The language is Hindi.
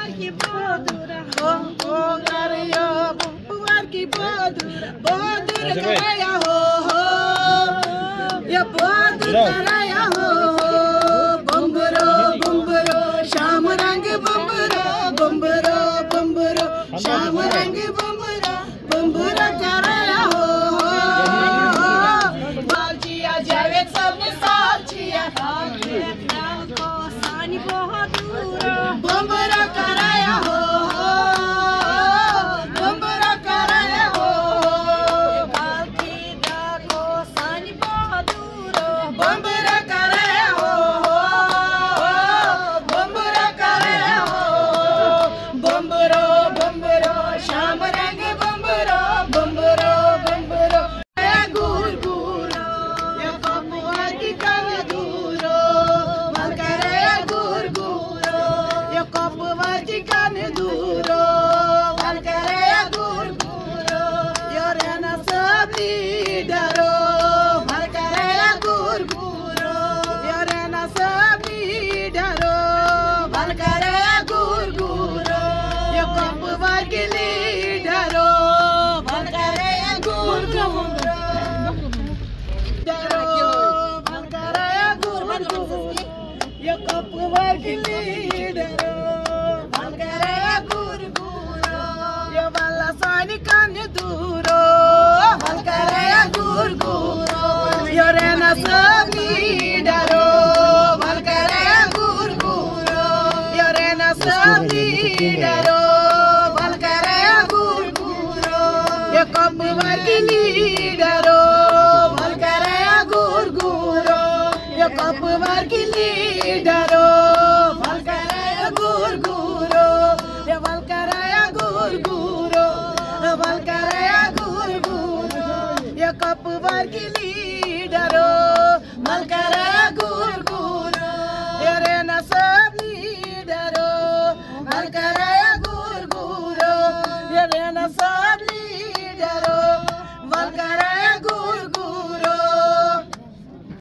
की बोधुरा हो गया बुपुआर की बोधुर कराया हो ये बोधुर कराया हो बम्बरो श्याम रंग बम्बरो श्याम रंग बम्बरो कराया हो बालचिया जावेद सबने साचिया को सानी बहुत दूर बम्बरो कराया हो बम्बरो कराया हो बालची दा को सानी बहुत दूर बम्बरो कराया हो बम्बरो कराया हो बम्बरो श्याम रंग बम्बरो गुर ये कपुआ की कर दूरो मल करे गुर ये कपुआ की कर दूरो मल करे गुर यो रेना सबी डरो मल करे गुर यो रेना सबी डरो मल करे गुर यो कपुआ की लीडरो मल करे गुर ये कपुआ की लीडरो मल करे गुर ये वाला सानी कान दूरो मल करे गुर यो रेना सब लीडरो मल करे गुर यो रेना सब लीडरो मल करे गुर ये कपुआ की लीडरो मल करे गुर ये कपुआ की लीडरो मल करे गुर ये मल करे गुर मल करे गुर ये कपुआ की लीडरो